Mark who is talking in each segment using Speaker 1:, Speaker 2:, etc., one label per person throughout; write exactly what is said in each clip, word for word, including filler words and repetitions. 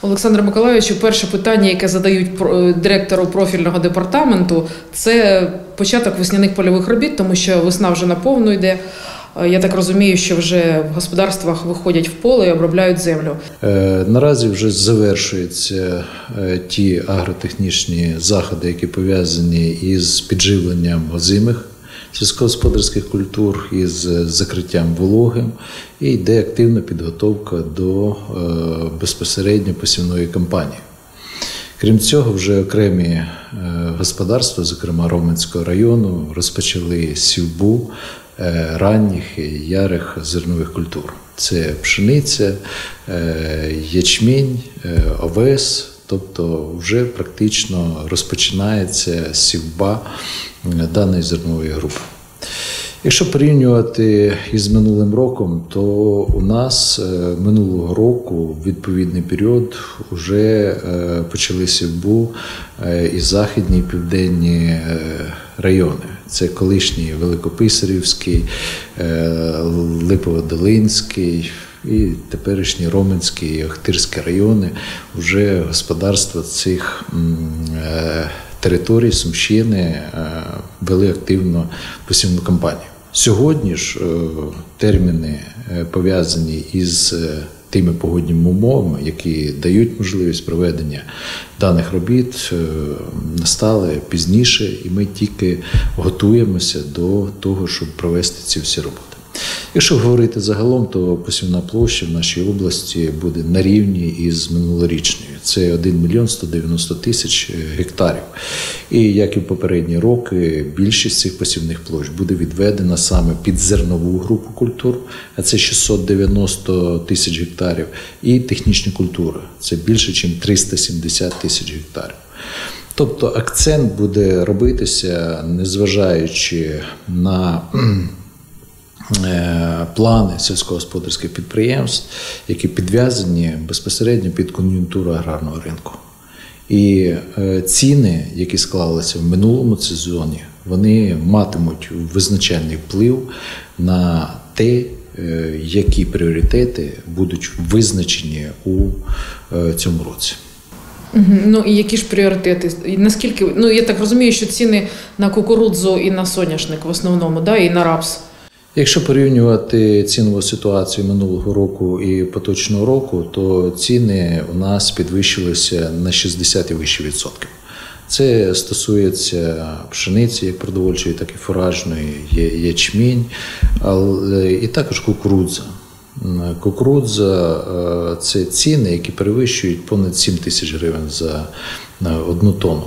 Speaker 1: Олександре Миколайовичу, перше питання, яке задають директору профільного департаменту, це початок весняних польових робіт, тому що весна вже наповну йде. Я так розумію, що вже в господарствах виходять в поле і обробляють землю.
Speaker 2: Наразі вже завершуються ті агротехнічні заходи, які пов'язані із підживленням озимих сільськогосподарських культур, із закриттям вологим, і йде активна підготовка до безпосередньо посівної кампанії. Крім цього, вже окремі господарства, зокрема Роменського району, розпочали сівбу ранніх і ярих зернових культур. Це пшениця, ячмінь, овес, тобто вже практично розпочинається сівба даної зернової групи. Якщо порівнювати із минулим роком, то у нас минулого року в відповідний період вже почали сівбу і західні, і південні райони. Це колишній Великописарівський, Липово-Долинський і теперішні Роменський і Охтирський райони. Вже господарства цих територій Сумщини вели активно посівну кампанію. Сьогодні ж терміни, пов'язані із тими погодніми умовами, які дають можливість проведення даних робіт, настали пізніше, і ми тільки готуємося до того, щоб провести ці всі роботи. Якщо говорити загалом, то посівна площа в нашій області буде на рівні із минулорічною. Це один мільйон сто дев'яносто тисяч гектарів. І, як і в попередні роки, більшість цих посівних площ буде відведена саме під зернову групу культур, а це шістсот дев'яносто тисяч гектарів, і технічні культури, це більше, ніж триста сімдесят тисяч гектарів. Тобто акцент буде робитися, незважаючи на плани сільськогосподарських підприємств, які підв'язані безпосередньо під кон'юнктуру аграрного ринку. І ціни, які склалися в минулому сезоні, вони матимуть визначальний вплив на те, які пріоритети будуть визначені у цьому році.
Speaker 1: Ну і які ж пріоритети? І наскільки, ну я так розумію, що ціни на кукурудзу і на соняшник в основному, да, і на рапс.
Speaker 2: Якщо порівнювати цінову ситуацію минулого року і поточного року, то ціни у нас підвищилися на шістдесят і вище відсотків. Це стосується пшениці, як продовольчої, так і фуражної, ячмінь, і також кукурудза. Кукурудза – це ціни, які перевищують понад сім тисяч гривень за одну тонну.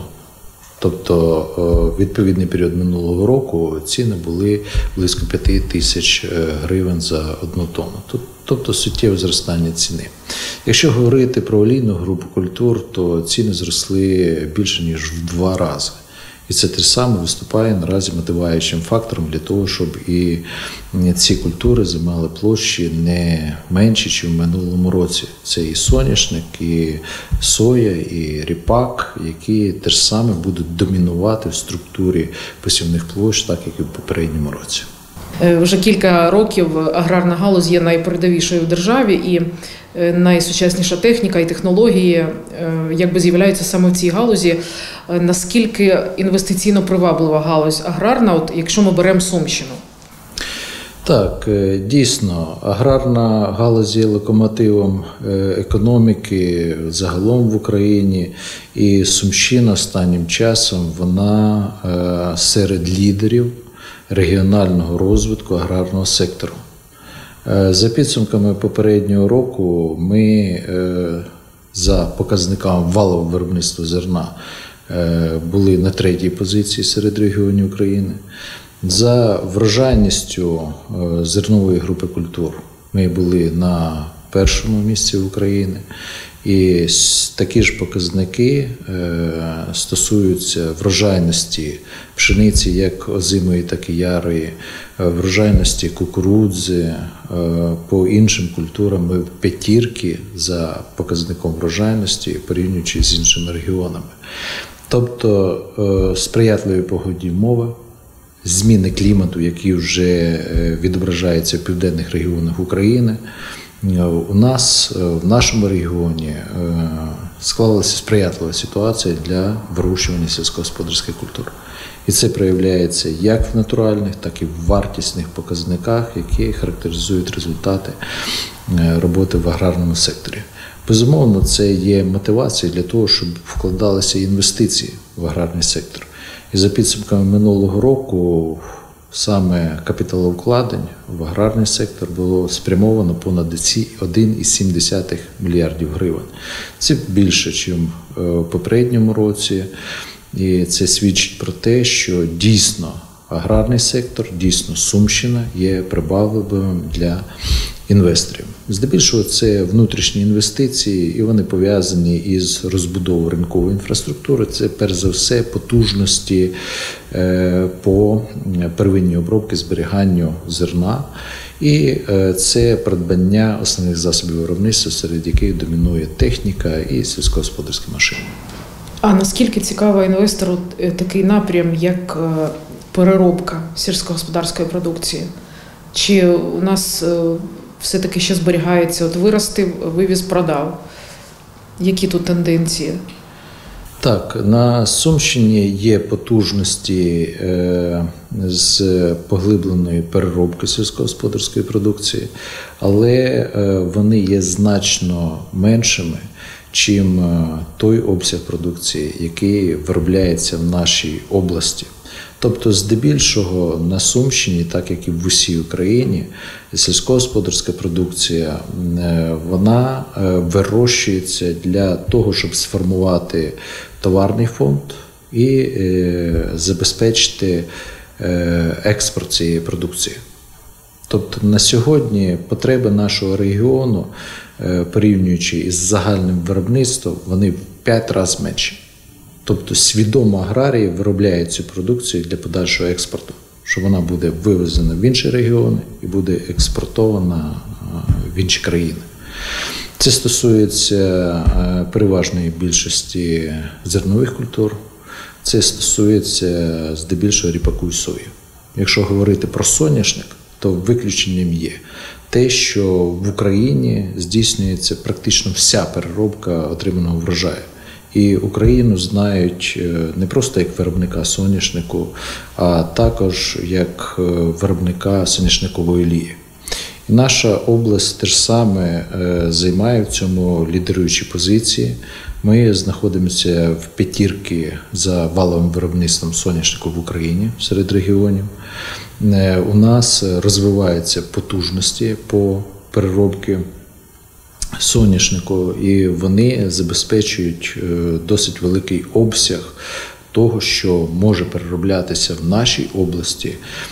Speaker 2: Тобто, відповідний період минулого року ціни були близько п'ять тисяч гривень за одну тонну. Тобто, суттєве зростання ціни. Якщо говорити про олійну групу культур, то ціни зросли більше, ніж в два рази. І це те саме виступає наразі мотивуючим фактором для того, щоб і ці культури займали площі не менші, ніж в минулому році. Це і соняшник, і соя, і ріпак, які теж саме будуть домінувати в структурі посівних площ, так як і в попередньому році.
Speaker 1: Вже кілька років аграрна галузь є найпередовішою в державі, і найсучасніша техніка і технології якби з'являються саме в цій галузі. Наскільки інвестиційно приваблива галузь аграрна, от якщо ми беремо Сумщину?
Speaker 2: Так, дійсно, аграрна галузь є локомотивом економіки загалом в Україні, і Сумщина останнім часом вона серед лідерів регіонального розвитку аграрного сектору. За підсумками попереднього року ми за показниками валового виробництва зерна були на третій позиції серед регіонів України. За врожайністю зернової групи культур ми були на першому місці України. І такі ж показники стосуються врожайності пшениці, як озимої, так і ярої, врожайності кукурудзи, по іншим культурам ми в п'ятірки за показником врожайності, порівнюючи з іншими регіонами. Тобто сприятливі погодні умови, зміни клімату, які вже відображаються в південних регіонах України, у нас в нашому регіоні склалася сприятлива ситуація для вирощування сільськогосподарських культур. І це проявляється як в натуральних, так і в вартісних показниках, які характеризують результати роботи в аграрному секторі. Безумовно, це є мотивацією для того, щоб вкладалися інвестиції в аграрний сектор. І за підсумками минулого року саме капіталовкладень в аграрний сектор було спрямовано понад один цілих сім десятих мільярдів гривень. Це більше, ніж в попередньому році. І це свідчить про те, що дійсно аграрний сектор, дійсно Сумщина є привабливим для інвесторів. Здебільшого це внутрішні інвестиції, і вони пов'язані із розбудовою ринкової інфраструктури. Це, перш за все, потужності по первинній обробці, зберіганню зерна. І це придбання основних засобів виробництва, серед яких домінує техніка і сільськогосподарські машини.
Speaker 1: А наскільки цікаво інвестору такий напрям, як переробка сільськогосподарської продукції? Чи у нас все-таки ще зберігається, от виростив, вивіз, продав? Які тут тенденції?
Speaker 2: Так, на Сумщині є потужності з поглибленої переробки сільськогосподарської продукції, але вони є значно меншими, чим той обсяг продукції, який виробляється в нашій області. Тобто, здебільшого на Сумщині, так як і в усій Україні, сільськогосподарська продукція, вона вирощується для того, щоб сформувати товарний фонд і забезпечити експорт цієї продукції. Тобто на сьогодні потреби нашого регіону, порівнюючи із загальним виробництвом, вони в п'ять разів менші. Тобто свідомо аграрії виробляють цю продукцію для подальшого експорту, що вона буде вивезена в інші регіони і буде експортована в інші країни. Це стосується переважної більшості зернових культур, це стосується здебільшого ріпаку і сої. Якщо говорити про соняшник, то виключенням є те, що в Україні здійснюється практично вся переробка отриманого врожаю. І Україну знають не просто як виробника соняшнику, а також як виробника соняшникової олії. І наша область теж саме займає в цьому лідируючі позиції. Ми знаходимося в п'ятірці за валовим виробництвом соняшнику в Україні серед регіонів. У нас розвиваються потужності по переробці соняшнику, і вони забезпечують досить великий обсяг того, що може перероблятися в нашій області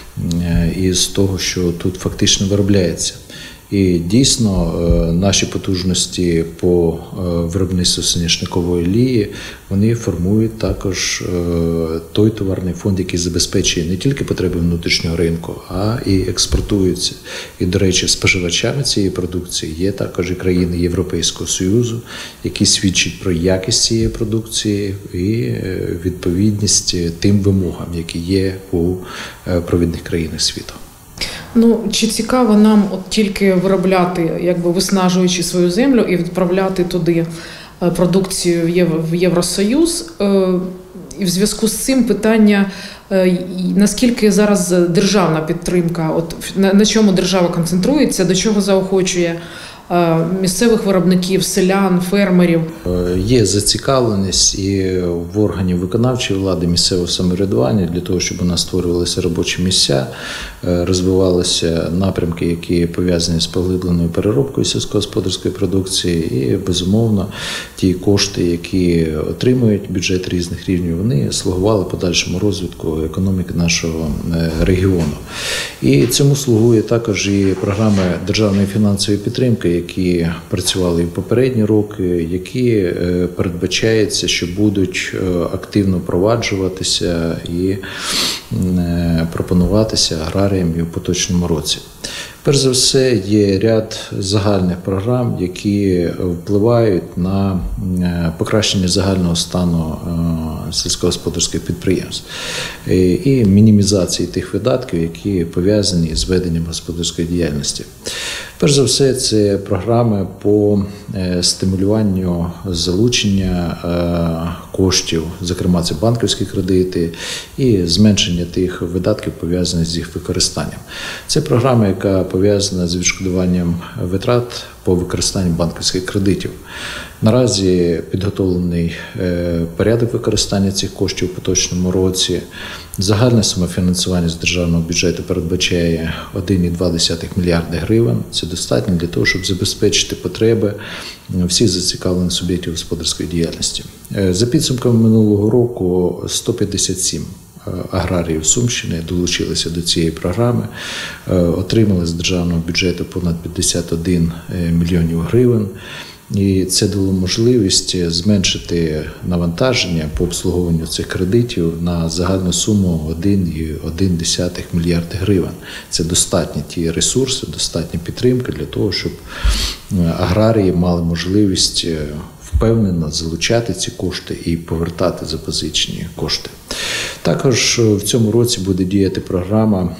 Speaker 2: із того, що тут фактично виробляється. І дійсно наші потужності по виробництву соняшникової олії, вони формують також той товарний фонд, який забезпечує не тільки потреби внутрішнього ринку, а і експортується. І, до речі, споживачами цієї продукції є також і країни Європейського Союзу, які свідчать про якість цієї продукції і відповідність тим вимогам, які є у провідних країнах світу.
Speaker 1: Ну, чи цікаво нам от тільки виробляти, якби виснажуючи свою землю і відправляти туди продукцію в Євросоюз? І в зв'язку з цим питання, наскільки зараз державна підтримка, от на чому держава концентрується, до чого заохочує місцевих виробників, селян, фермерів?
Speaker 2: Є зацікавленість і в органів виконавчої влади, місцевого самоврядування для того, щоб у нас створювалися робочі місця, розвивалися напрямки, які пов'язані з поглибленою переробкою сільськогосподарської продукції. І, безумовно, ті кошти, які отримують бюджет різних рівнів, вони слугували подальшому розвитку економіки нашого регіону. І цьому слугує також і програми державної фінансової підтримки, які працювали і в попередні роки, які передбачається, що будуть активно впроваджуватися і пропонуватися аграріям і в поточному році. Перш за все, є ряд загальних програм, які впливають на покращення загального стану сільськогосподарських підприємств і мінімізації тих видатків, які пов'язані з веденням господарської діяльності. Перш за все, це програми по стимулюванню залучення коштів, зокрема це банківські кредити і зменшення тих видатків, пов'язаних з їх використанням. Це програма, яка пов'язана з відшкодуванням витрат по використанню банківських кредитів. Наразі підготовлений порядок використання цих коштів у поточному році. Загальне самофінансування з державного бюджету передбачає один цілих дві десятих мільярда гривень. Це достатньо для того, щоб забезпечити потреби всіх зацікавлених суб'єктів господарської діяльності. За підсумками минулого року сто п'ятдесят сім аграріїв Сумщини долучилися до цієї програми, отримали з державного бюджету понад п'ятдесят один мільйонів гривень. І це дало можливість зменшити навантаження по обслуговуванню цих кредитів на загальну суму один цілих одна десята мільярда гривень. Це достатні ті ресурси, достатня підтримка для того, щоб аграрії мали можливість впевнено залучати ці кошти і повертати запозичені кошти. Також в цьому році буде діяти програма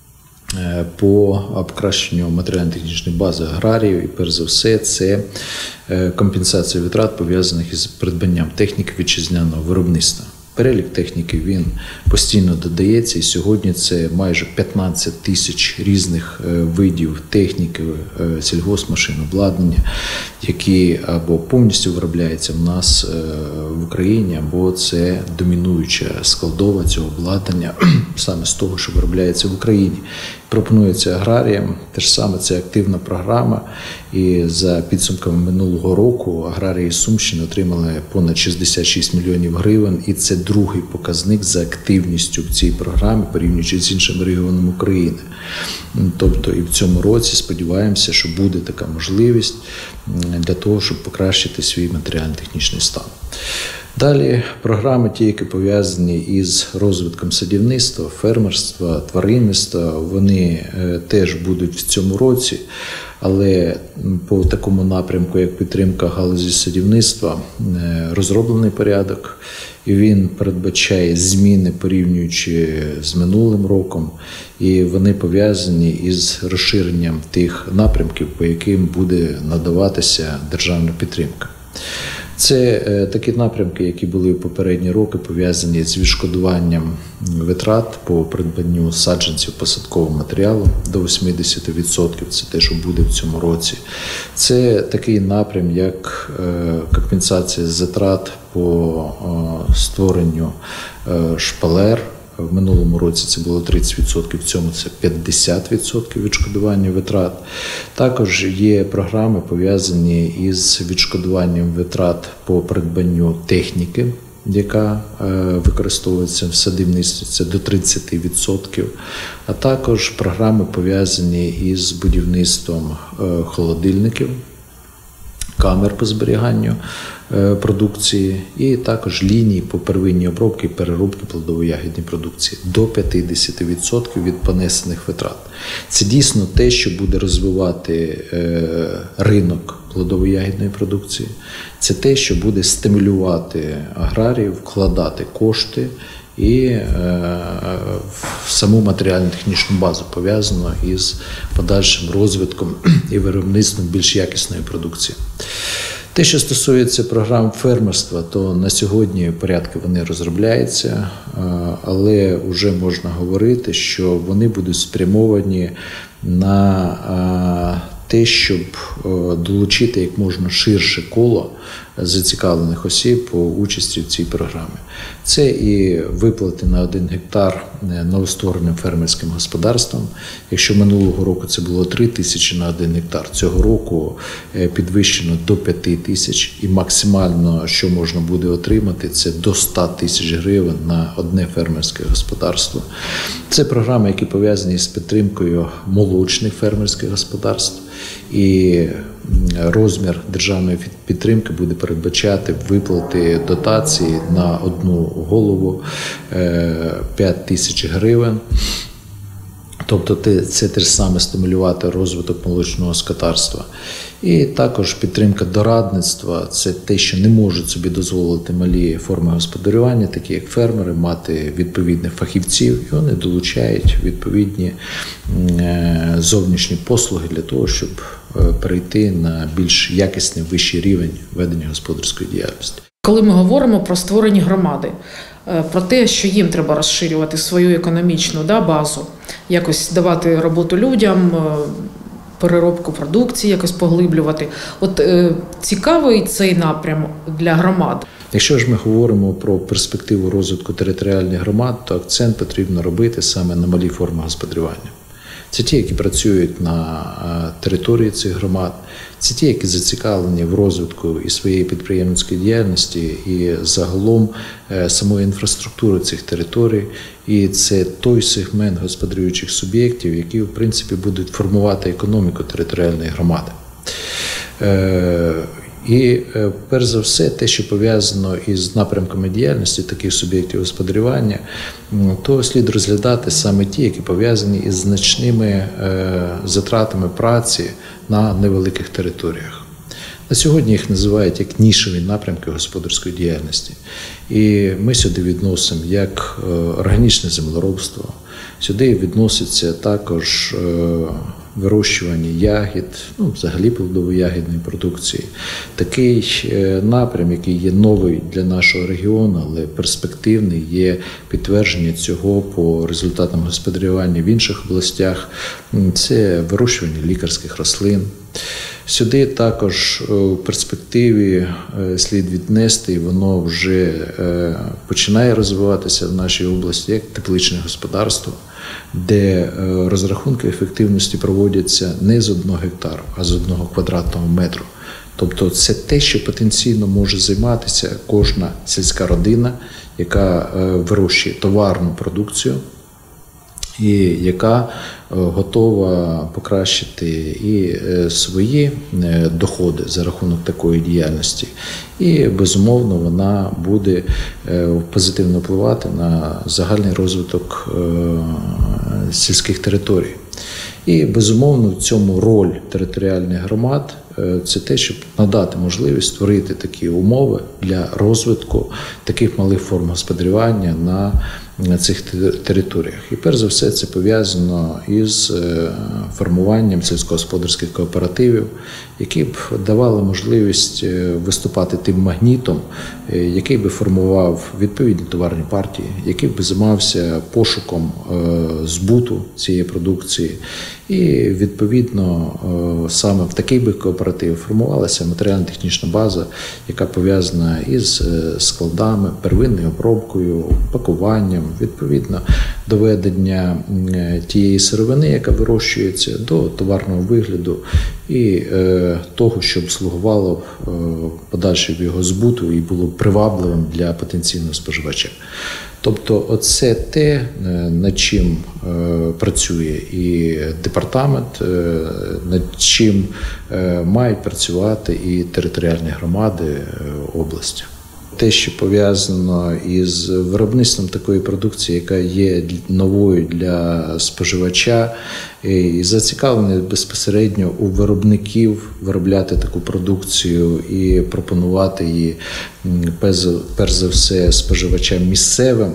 Speaker 2: по покращенню матеріально-технічної бази аграріїв, і перш за все це компенсація витрат, пов'язаних із придбанням техніки вітчизняного виробництва. Перелік техніки він постійно додається, і сьогодні це майже п'ятнадцять тисяч різних видів техніки, сільгоспмашин, обладнання, які або повністю виробляються в нас в Україні, або це домінуюча складова цього обладнання саме з того, що виробляється в Україні. Пропонується аграріям, те ж саме це активна програма, і за підсумками минулого року аграрії Сумщини отримали понад шістдесят шість мільйонів гривень, і це другий показник за активністю в цій програмі, порівнюючи з іншими регіонами України. Тобто і в цьому році сподіваємося, що буде така можливість для того, щоб покращити свій матеріально-технічний стан. Далі програми, ті, які пов'язані із розвитком садівництва, фермерства, тваринництва, вони теж будуть в цьому році, але по такому напрямку, як підтримка галузі садівництва, розроблений порядок, і він передбачає зміни, порівнюючи з минулим роком, і вони пов'язані із розширенням тих напрямків, по яким буде надаватися державна підтримка. Це такі напрямки, які були в попередні роки, пов'язані з відшкодуванням витрат по придбанню саджанців посадкового матеріалу до вісімдесят відсотків, це те, що буде в цьому році. Це такий напрям, як компенсація затрат по створенню шпалер. В минулому році це було тридцять відсотків, в цьому це п'ятдесят відсотків відшкодування витрат. Також є програми, пов'язані із відшкодуванням витрат по придбанню техніки, яка використовується в садівництві, це до тридцять відсотків. А також програми, пов'язані із будівництвом холодильників, камер по зберіганню продукції, і також ліній по первинній обробці і переробці плодово-ягідної продукції до п'ятдесят відсотків від понесених витрат. Це дійсно те, що буде розвивати ринок плодово-ягідної продукції. Це те, що буде стимулювати аграріїв вкладати кошти і в саму матеріально-технічну базу, пов'язану із подальшим розвитком і виробництвом більш якісної продукції. Те, що стосується програм фермерства, то на сьогодні порядки вони розробляються, але вже можна говорити, що вони будуть спрямовані на те, щоб долучити як можна ширше коло зацікавлених осіб по участі в цій програмі. Це і виплати на один гектар новоствореним фермерським господарством. Якщо минулого року це було три тисячі на один гектар, цього року підвищено до п'ять тисяч, і максимально, що можна буде отримати, це до ста тисяч гривень на одне фермерське господарство. Це програми, які пов'язані з підтримкою молочних фермерських господарств, і розмір державної підтримки буде передбачати виплати дотації на одну голову п'ять тисяч гривень. Тобто це те ж саме стимулювати розвиток молочного скотарства. І також підтримка дорадництва – це те, що не можуть собі дозволити малі форми господарювання, такі як фермери, мати відповідних фахівців, і вони долучають відповідні зовнішні послуги для того, щоб перейти на більш якісний вищий рівень ведення господарської діяльності.
Speaker 1: Коли ми говоримо про створення громади, про те, що їм треба розширювати свою економічну да, базу, якось давати роботу людям, переробку продукції, якось поглиблювати. От е, цікавий цей напрям для громад.
Speaker 2: Якщо ж ми говоримо про перспективу розвитку територіальних громад, то акцент потрібно робити саме на малі форми господарювання. Це ті, які працюють на території цих громад, це ті, які зацікавлені в розвитку і своєї підприємницької діяльності, і загалом самої інфраструктури цих територій. І це той сегмент господарюючих суб'єктів, які, в принципі, будуть формувати економіку територіальної громади. І, перш за все, те, що пов'язано із напрямками діяльності таких суб'єктів господарювання, то слід розглядати саме ті, які пов'язані із значними затратами праці на невеликих територіях. На сьогодні їх називають як нішеві напрямки господарської діяльності. І ми сюди відносимо як органічне землеробство, сюди відноситься також вирощування ягід, ну, взагалі плодово-ягідної продукції. Такий напрям, який є новий для нашого регіону, але перспективний, є підтвердження цього по результатам господарювання в інших областях, це вирощування лікарських рослин. Сюди також у перспективі слід віднести, і воно вже починає розвиватися в нашій області, як тепличне господарство, де розрахунки ефективності проводяться не з одного гектару, а з одного квадратного метру. Тобто це те, що потенційно може займатися кожна сільська родина, яка вирощує товарну продукцію, і яка готова покращити і свої доходи за рахунок такої діяльності. І, безумовно, вона буде позитивно впливати на загальний розвиток сільських територій. І, безумовно, в цьому роль територіальних громад – це те, щоб надати можливість створити такі умови для розвитку таких малих форм господарювання на цих територіях. І, перш за все, це пов'язано із формуванням сільськогосподарських кооперативів, які б давали можливість виступати тим магнітом, який би формував відповідні товарні партії, який би займався пошуком збуту цієї продукції. І, відповідно, саме в такий би кооператив формувалася матеріально-технічна база, яка пов'язана із складами, первинною обробкою, пакуванням, відповідно, доведення тієї сировини, яка вирощується, до товарного вигляду і того, щоб слугувало подальшому його збуту і було привабливим для потенційного споживача. Тобто оце те, над чим працює і департамент, над чим мають працювати і територіальні громади області. Те, що пов'язано із виробництвом такої продукції, яка є новою для споживача, і зацікавлені безпосередньо у виробників виробляти таку продукцію і пропонувати її, перш за все, споживачам місцевим,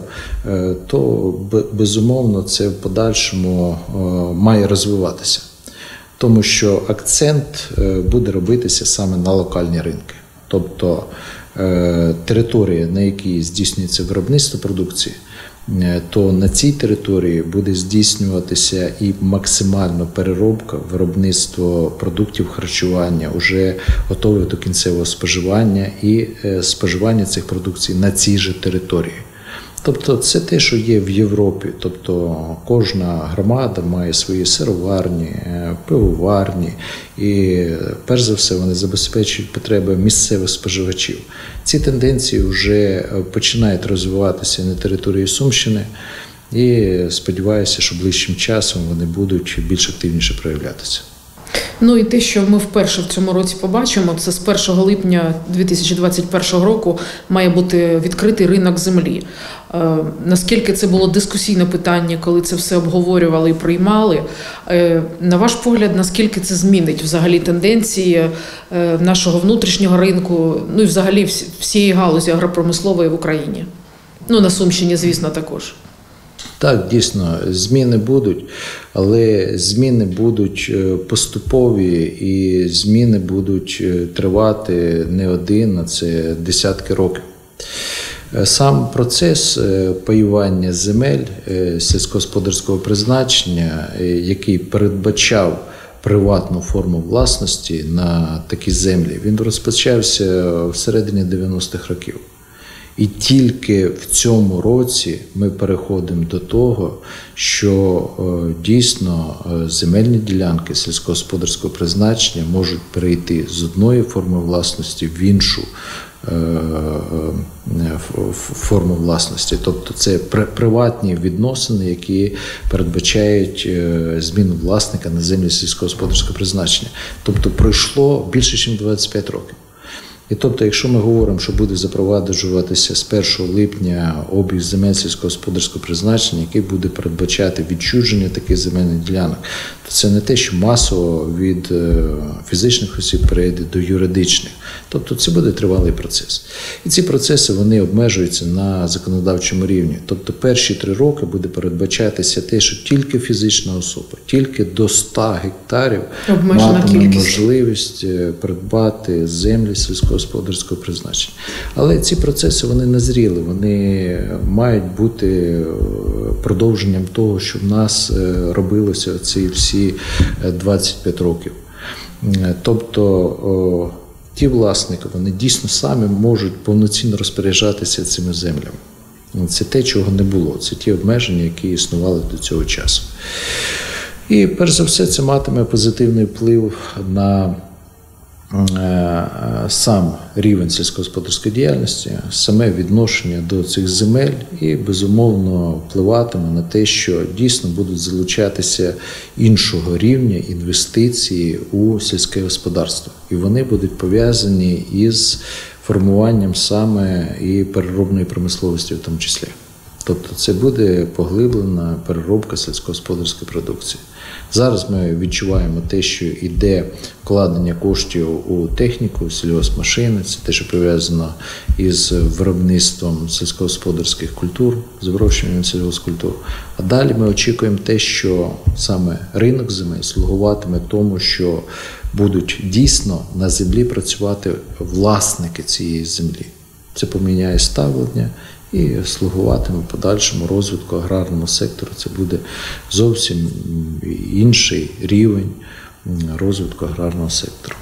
Speaker 2: то, безумовно, це в подальшому має розвиватися. Тому що акцент буде робитися саме на локальні ринки. Тобто територія, на якій здійснюється виробництво продукції, то на цій території буде здійснюватися і максимально переробка, виробництво продуктів харчування, вже готових до кінцевого споживання і споживання цих продукцій на цій же території. Тобто це те, що є в Європі. Тобто кожна громада має свої сироварні, пивоварні і, перш за все, вони забезпечують потреби місцевих споживачів. Ці тенденції вже починають розвиватися на території Сумщини і сподіваюся, що ближчим часом вони будуть більш активніше проявлятися.
Speaker 1: Ну і те, що ми вперше в цьому році побачимо, це з першого липня дві тисячі двадцять першого року має бути відкритий ринок землі. Е, наскільки це було дискусійне питання, коли це все обговорювали і приймали, е, на ваш погляд, наскільки це змінить взагалі тенденції е, нашого внутрішнього ринку, ну і взагалі всієї галузі агропромислової в Україні? Ну, на Сумщині, звісно, також.
Speaker 2: Так, дійсно, зміни будуть, але зміни будуть поступові і зміни будуть тривати не один, а це десятки років. Сам процес паювання земель сільськогосподарського призначення, який передбачав приватну форму власності на такі землі, він розпочався всередині дев'яностих років. І тільки в цьому році ми переходимо до того, що дійсно земельні ділянки сільськогосподарського призначення можуть перейти з одної форми власності в іншу форму власності. Тобто це приватні відносини, які передбачають зміну власника на землі сільськогосподарського призначення. Тобто пройшло більше, ніж двадцять п'ять років. І тобто, якщо ми говоримо, що буде запроваджуватися з першого липня обіг земель сільськогосподарського призначення, який буде передбачати відчуження таких земельних ділянок, то це не те, що масово від фізичних осіб перейде до юридичних. Тобто це буде тривалий процес. І ці процеси, вони обмежуються на законодавчому рівні. Тобто перші три роки буде передбачатися те, що тільки фізична особа, тільки до ста гектарів матиме можливість придбати землі сільськогосподарського призначення. Але ці процеси, вони назріли, вони мають бути продовженням того, що в нас робилося ці всі двадцять п'ять років. Тобто ті власники, вони дійсно самі можуть повноцінно розпоряджатися цими землями. Це те, чого не було, це ті обмеження, які існували до цього часу. І перш за все це матиме позитивний вплив на сам рівень сільськогосподарської діяльності, саме відношення до цих земель і, безумовно, впливатиме на те, що дійсно будуть залучатися іншого рівня інвестиції у сільське господарство. І вони будуть пов'язані із формуванням саме і переробної промисловості в тому числі. Тобто це буде поглиблена переробка сільськогосподарської продукції. Зараз ми відчуваємо те, що йде вкладення коштів у техніку, сільгоспмашини, це те, що пов'язано із виробництвом сільськогосподарських культур, з вирощуванням сільгоспкультур. А далі ми очікуємо те, що саме ринок земель слугуватиме тому, що будуть дійсно на землі працювати власники цієї землі. Це поміняє ставлення і слугуватиме подальшому розвитку аграрному сектору. Це буде зовсім інший рівень розвитку аграрного сектору.